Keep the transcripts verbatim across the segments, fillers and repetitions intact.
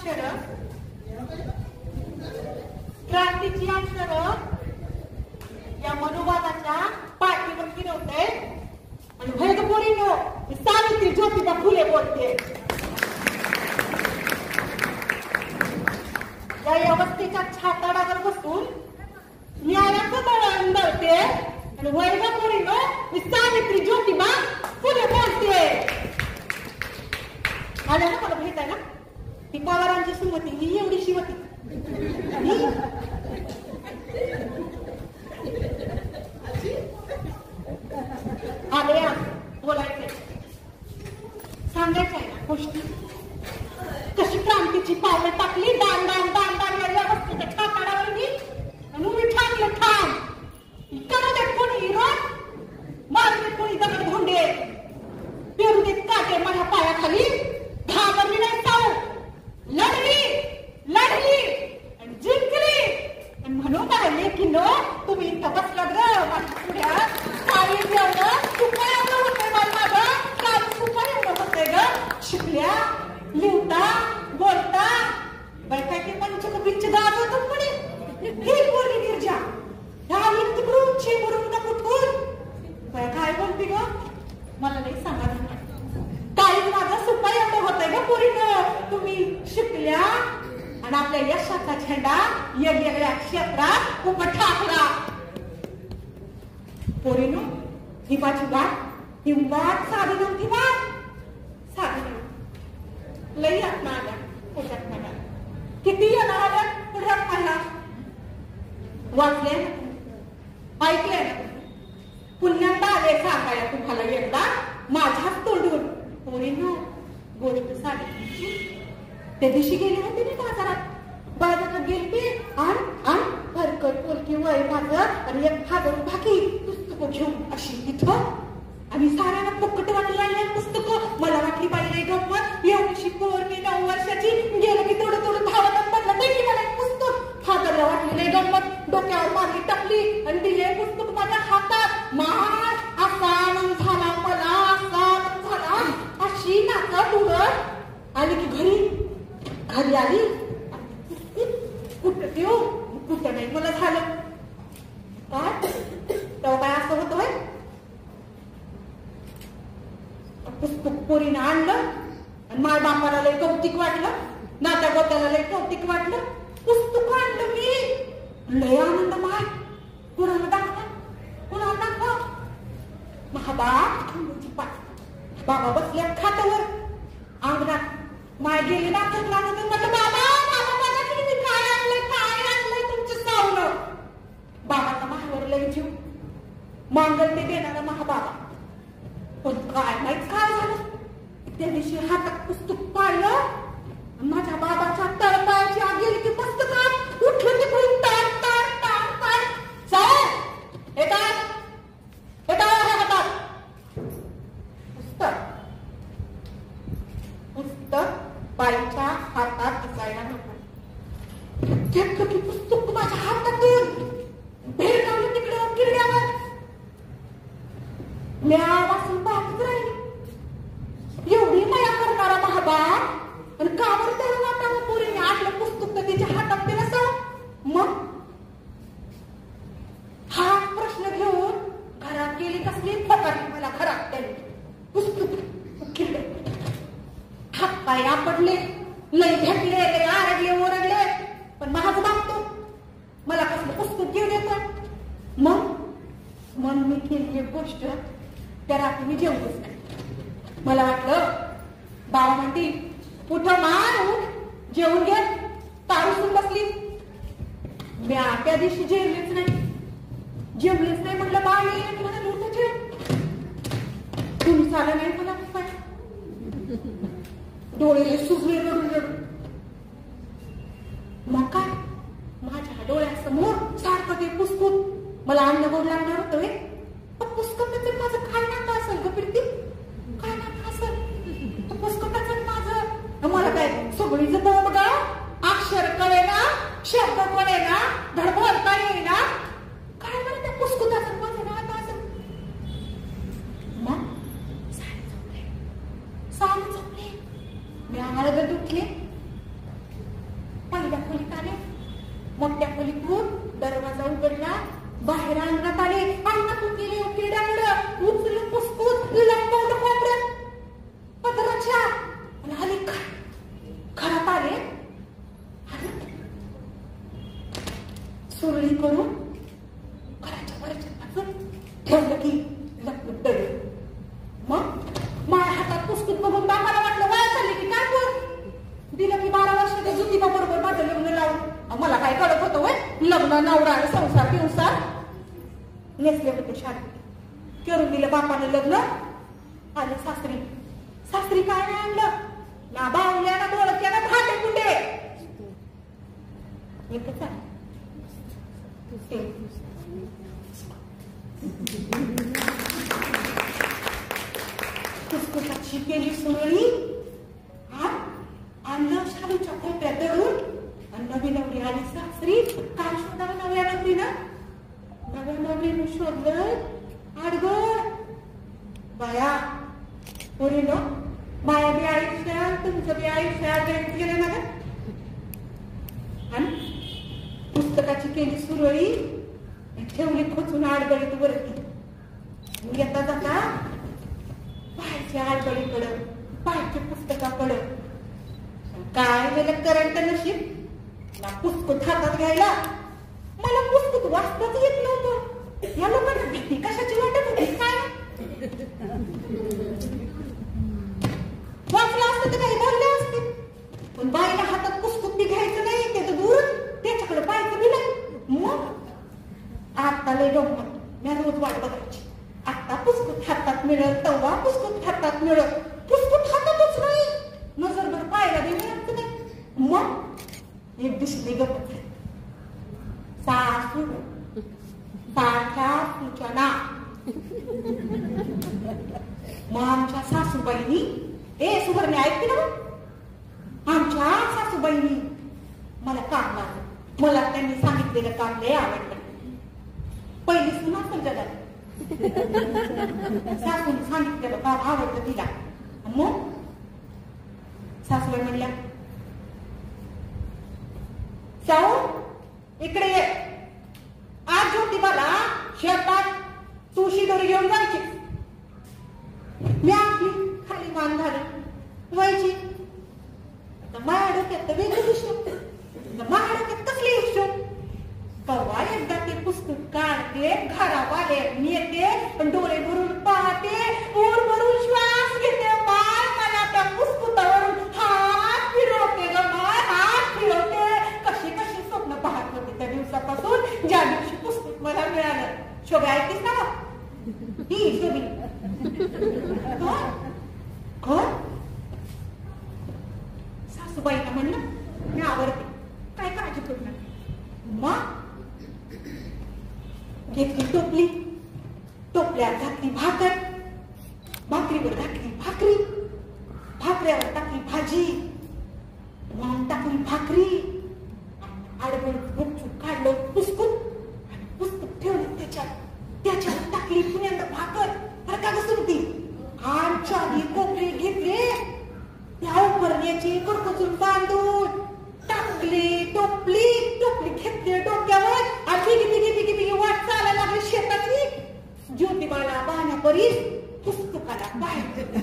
अक्षर, क्रांतीची अक्षर या मनोभावाच्या पाठीवर फिरवते आणि भैदपोरीनो सावित्री ज्योतिबा फुले बोलते. या अवस्थेच्या छाताडावर बसून न्यायाचं दळण दळते आणि वैभवपोरीनो सावित्री ज्योतिबा फुले बोलते. आल्या ना मला भेटायला ती पवारांची सुमती ही एवढीशी होती. आले बोलायचे सांगायचं आहे ना गोष्टी कशी क्रांतीची पावलं टाकली दान दान दान दान या वस्तूच्या ठाकाडावर मी आणि मी ठाकलं ठाम करू देत कोणी हिरो मारू देत कोणी दगड धोंडे पेरू देत काटे माझ्या पायाखाली घाबरली नाही साऊ लढली लढली आणि जिंकली आणि म्हणून राहिले की नो तुम्ही इथं बसला ग माझ्या पुढ्या काही एवढं तुपा एवढं होतंय मला माझं काही तुपा एवढं होतंय ग शिकल्या लिहता बोलता बायका की पंचकबींची दाद होतं पुढे ही बोलली गिरजा ह्या तिकडून चेंबरून का कुठून बाय काय बोलते ग मला नाही सांगा काही माझा सुपा एवढं होतंय ग पोरीनं तुम्ही शिकल्या आणि आपल्या यशाचा झेंडा वेगवेगळ्या क्षेत्रात उभा ठाकला. पोरीनो ही माझी वाट ही वाट साधी नव्हती वाट साधी नव्हती. लई आत्मा आल्या पुढ्यात मला किती येणार आल्या पुढ्यात मला वाचले ना ऐकले ना पुण्यांदा आले सांगायला तुम्हाला एकदा माझ्याच तोंडून. पोरीनो गोष्ट साधी त्या दिवशी गेली होती ना बाजारात बाजारात गेली आणि आणि हरकत पोलकी वय माझं आणि एक हजार भाकी पुस्तकं घेऊन अशी तिथं आणि साऱ्यांना फुकट वाटू लागले पुस्तकं. मला वाटली पाहिजे गप्पत या दिवशी पोर मी नऊ वर्षाची गेलं की थोडं थोडं धावत पडलं नाही की मला एक पुस्तक फादरला वाटली नाही गंमत डोक्यावर मारली टाकली आणि दिले पुस्तक माझ्या हातात. महान असा आनंद झाला मला असा आनंद झाला अशी नाचत उडत आली की घरी घरी आली कुठं देऊ कुठं नाही मला झालं काय तेव्हा काय असं होतोय पुस्तक पोरीनं आणलं आणि माय बापाला लय कौतिक वाटलं नात्या गोत्याला लय कौतिक वाटलं. पुस्तक आणलं मी लय आनंद माय कुणाला दाखवा कुणाला दाखवा महाबा बाबा बसल्या खात्यावर अंगणात माय गेली नाचत नाचत म्हटलं बाबा बाबा बघा की मी काय आणलंय काय आणलंय तुमचं सावलं. बाबाचा महावर लय जीव मांगल ते देणारा महाबाबा पण काय माहित काय झालं त्या दिवशी हातात पुस्तक पाळलं माझ्या बाबाच्या तळपायाची आग गेली की पुस्तकात उठलं तिकडून ताट ताट ताट ताट साहेब हे काय हे काय हातात पुस्तक पुस्तक बाईच्या हातात असायला नको घेतलं की पुस्तक माझ्या हातातून भेट लावली तिकडे किरड्यावर म्यावासून पाहत राहिली एवढी माया करणारा महाबा आणि कावर त्याला वाटावं पोरीने आटलं पुस्तक तर त्याच्या हातात ते नसावं. मग हा प्रश्न घेऊन घरात गेली कसली फकाटली मला घरात त्याने पुस्तक किरडे हात पाय आपडले लय भेटले लय आरडले ओरडले पण महाग मागतो मला कसलं पुस्तक घेऊन येतं. मग मग मी केली एक गोष्ट त्या रात्री मी जेवतच नाही. मला वाटलं बाबा म्हणती उठं मार उठ जेवून घे तारूसून बसली. मी त्या दिवशी जेवलीच नाही जेवलीच नाही म्हटलं बाळ येईल म्हणून उठ जेव तुम्ही चालं नाही मला डोळे सुजले रडून रडून. मग काय माझ्या डोळ्यासमोर सारखं ते पुस्तक मला अन्न गोड लागणार होतं पुस्तकाचं माझं काय नातं असेल ग प्रीती काय नातं असेल पुस्तकाचं माझं मला काय सगळीच बोंब ग अक्षर कळे ना शब्द कळे ना धड बोलता येईना काय बरं त्या पुस्तकाचं माझं नातं असेल. मग साडे चौकले साडे चौकले मी आम्हाला उठले केलं बापानं लग्न. आले सासरी. सासरी काय नाही आणलं ना, बावल्या ना बोलक्या ना भाटे कुठे एकच आहे. पुस्तकाची केली सुरळी. आणलं शालूच्या खोट्यात दळून आणि नवी नवरी आली सासरी. काय शोधावं नव्या नवरीनं? नव्या नवरीनं शोधलं आडगळ बाया. पुरी नो माया बी आयुष्यात तुमचं बी आयुष्यात गेलं ना. आणि पुस्तकाची केली सुरळी ठेवली खोचून आडगळीत वरती. येता जाता पाहायच्या आडगळीकडं, पाहायच्या पुस्तकाकडं. काय गेलं करंट नशीब ना पुस्तक हातात घ्यायला. मला पुस्तक वाचताच येत नव्हतं. या लोकांना भीती कशाची वाटत होती काय? वाचलं असतं तर काही बोलले असते, पण बाईला हातात पुस्तक बी घ्यायचं नाही, ते तर दूर त्याच्याकडे पाहायचं बी नाही. मग आता लय डोंगर मी रोज वाट बघायची. आता पुस्तक हातात मिळत तेव्हा पुस्तक हातात मिळत. पुस्तक हातातच नाही, नजरभर पाहायला बी मिळत नाही. मग एक दिसली गप्प सासू सारख्या सूचना. मग आमच्या सासूबाईनी ए सुवर्णे ऐकते ना, आमच्या सासूबाईनी मला काम लागलं. मला त्यांनी सांगितलेलं काम लय आवडलं. पहिली सुना जगात सासून सांगितलेलं काम आवडतं तिला. मग सासूबाई म्हणल्या साऊ इकडे ये. आज ज्योतिबाला शेतात तुळशी दोरी घेऊन जायची. मी आपली खाली मान घालून व्हायची. आता माझ्या डोक्यात तर वेगळं हिशोब, माझ्या डोक्यात कसले हिशोब. कवा एकदा ते पुस्तक काढते, घराबाहेर येते, डोळे भरून पाहते, ऊर भरून श्वास घेते. माय मला त्या पुस्तकावरून हात फिरवते ग, माय हात फिरवते. कशी कशी स्वप्न पाहत होते त्या दिवसापासून ज्या दिवशी पुस्तक मला मिळालं. शोभा ऐकतेस ना ही शोभी सासूबाईला म्हणलं मी आवडते, काय काळजी करू नका. मग घेतली टोपली, टोपल्यात घातली भाकर, भाकरीवर घातली भाकरी, भाकऱ्यावर टाकली भाजी, मग टाकली भाकरी. आडबड गुपचूप काढलं पुस्तक आणि पुस्तक ठेवलं त्याच्यात. त्याच्यावर टाकली पुण्यांदा भाकर. बरं का कसं होती आमच्या कोपरे घेतले, त्या उपरण्याची करकचून बांधून टाकली टोपली. टोपली घेतली डोक्यावर आणि बिगी बिगी बिगी बिगी वाट चालायला लागली शेताची. ज्योतिबाला बाणा परीस पुस्तकाला बाहेर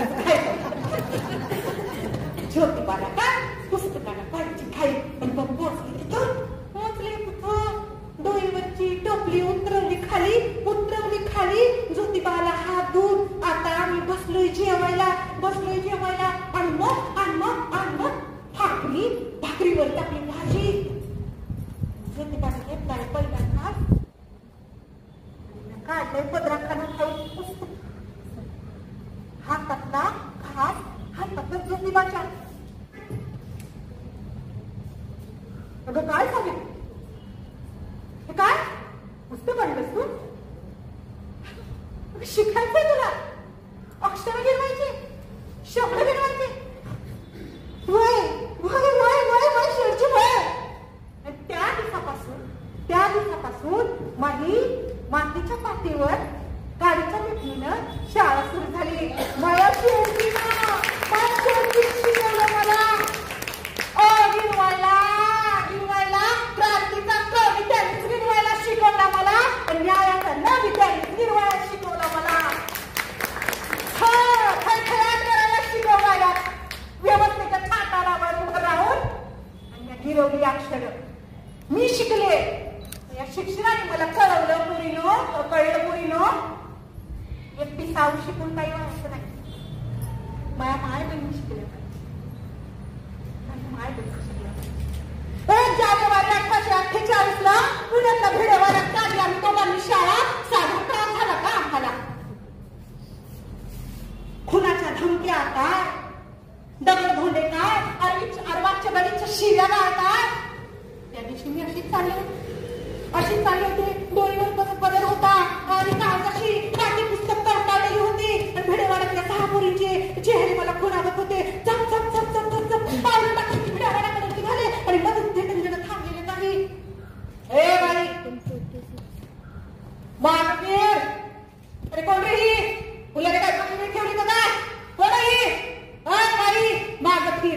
ज्योतिबाला काय पुस्तकाला बाहेरची खाई. पण मग पोचली तिथं, पोचली तिथं डोईवरची टोपली उतरवली खाली, उतरवली खाली. ज्योतिबाला हात धुवून आता आम्ही बसलोय जेवायला, बसलोय जेवायला. आणि मग आणि मग आणि मग भाकरी, भाकरीवर टाकली भाजी. ज्योतिबाला घेतलाय पहिला घास, काढलंय पदरा खाणं खाऊन पुस्तक. हातातला घास हातातच ज्योतिबाच्या. अगं काय सांगेल हे काय पुस्तक आणलंस तू? शिकायचंय तुला, अक्षर गिरवायचे, शब्द गिरवायचे. वय वय वय वय वय शेडची वय. त्या दिवसापासून त्या दिवसापासून माझी मातीच्या पाठीवर गाडीच्या मिठीनं शाळा सुरू झाली. मला शेवटीनं माझ्या शेवटी शिकवलं मला अ गिरवायला गिरवायला. क्रांतीचा कवी त्यांनीच गिरवायला शिकवला मला, न्यायाचा नवी त्यांनीच गिरवायला शिकवला मला. खळखळाट करायला शिकवला, व्यवस्थित थाटारावर उभं राहून आणि गिरवली अक्षर मी शिकले. या शिक्षणाने मला कळवलं मुलीनो, कळलं मुलीनो एकटी साऊ शिकून काही व्हायचं नाही. माझ्या माय बहिणी शिकल्या, माय बहिणी शिकल्या. एक जानेवारी अठराशे अठ्ठेचाळीस ला पुण्यातला भिडेवाड्यात काढली आम्ही दोघांनी शाळा. साधा त्रास झाला का आम्हाला? शिव्या गाळतात. त्या दिवशी मी अशीच चालली अशीच चालली होती. डोळीवर कसं पदर होता आणि कागदाशी काठी पुस्तक तरकावलेली होती आणि भिडेवाड्यातल्या सहा पोरींचे चेहरे मला खुणावत होते. चप चप चप चप चप चप पावलं टाकून भिडेवाड्याकडे निघाले आणि मधून ते जण थांबलेले नाही. ए बाई मागपीर, अरे कोण रे ही? मुलाने काय पकडून ठेवली का काय? कोण ही? बाई मागपीर.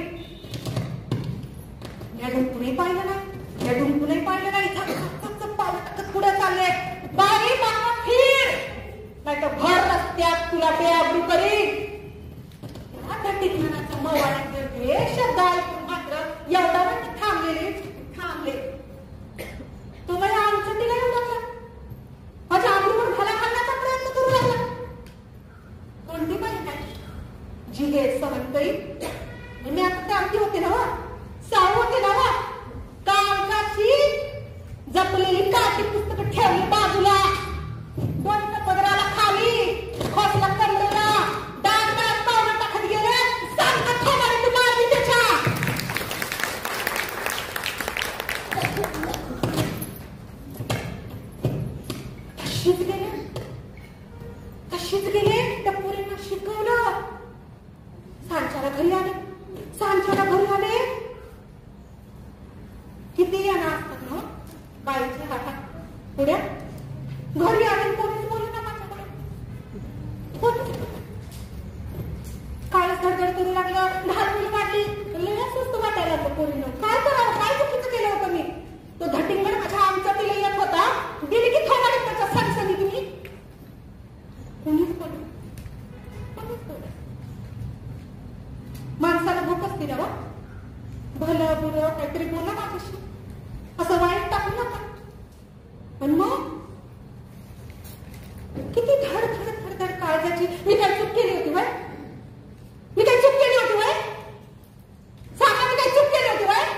या डुंकूनही पाहिलं नाही, या डुंकूनही पाहिलं नाही. पुढे चालले. बाई मागं फिर, नाही तर भर रस्त्यात तुला बेआबरू करीन. त्या टिकणाचा मवाड्यात हे शब्द ऐकून मात्र एवढा वेळ थांबलेले थांबले. तो मला आमचं तिला येऊ लागला. माझ्या आबरूवर भला घालण्याचा प्रयत्न करू लागला. कोणती बाई काय जी हे सहन करीन? मी आता त्यावरती होते ना, साऊ होते ना. कागदाशी जपलेली काठी पुस्तक ठेवली बाजूला, कोणत्या पदराला खाली, खोसला कमरेला, डाग डाग पावलं टाकत गेले. सांगत होणार तू मारली त्याच्या. तशीच गेले तशीच गेले त्या पोरींना शिकवलं. सांच्याला घरी आले सांच्याला घरी आले किती याना असतात ना बाईच्या हातात पुढे. घरी आले कोणीच बोलू ना माझ्याकडे. काय धडधड करू लागलं, ढाल मुलं काढली. लय सुस्त वाटायला लागलं पोरीनं. काय करावं, काय चुकीचं केलं होतं मी? तो धटिंगड माझ्या आमचा तिला येत होता, गेली की थोडा त्याच्या सणसणी तुम्ही. कोणीच बोलू कोणीच बोलू. माणसाला भूक असते ना, भलं बुरं काहीतरी बोला माझ्याशी, असं वाईट टाकू नका. पण मग किती धड धड धड धड काळजाची. मी काय चूक केली होती बाय? मी काय चूक केली होती बाय? सांगा, मी काय चूक केली होती बाय?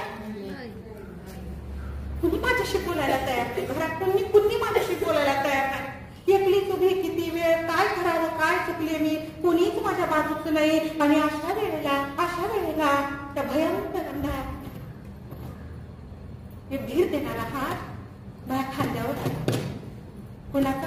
कुणी माझ्याशी बोलायला तयार नाही. घरात कोणी कुणी माझ्याशी बोलायला तयार नाही. एकलीच उभी किती वेळ, काय करावं, काय चुकले मी, कोणीच माझ्या बाजूचं नाही. आणि अशा वेळेला अशा वेळेला त्या भयंकर अंधार हे धीर देणारा हात माझ्या खांद्यावर कोणाचा?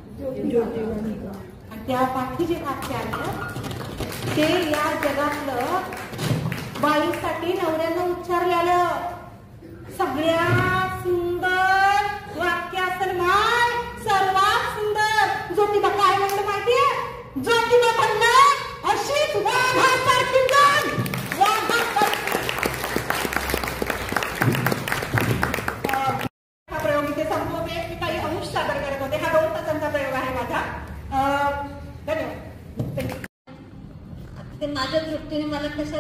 आणि त्या पाठी जे वाक्य आलं ते या जगातलं बाईसाठी नवऱ्यानं उच्चारलेलं सगळ्यात सुंदर वाक्य असेल माय, सर्वात सुंदर. ज्योतिबा काय म्हणलं माहितीये? ज्योतिबा म्हणलं अशीच वाघासारखी जाण, वाघासारखी. हा प्रयोग इथे संपवते. मी काही अंश सादर करत होते. हा दोन तासांचा प्रयोग आहे माझा. धन्यवाद. ते माझ्या दृष्टीने मला कसं